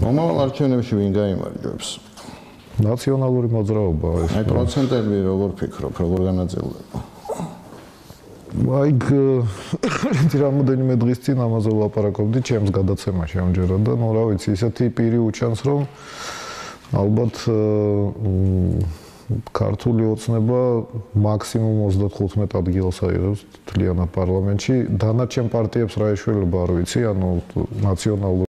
მომავალ არჩევნებში ვინ გაიმარჯვებს? ნაციონალური მოძრაობა ეს. აი პროცენტები როგორ ფიქრობ, როგორ განაწილდება? აი რამოდენიმე დღის წინ ამაზე ვლაპარაკობდი ჩემს გადაცემაში ამჯერად და რა ვიცი, ისეთი პირი უჩანს, რომ ალბათ ქართული ოცნება მაქსიმუმ 35 ადგილს აიღებს თლიანად პარლამენტში. დანარჩენ პარტიებს რა ეშველება არ ვიცი, ანუ ნაციონალური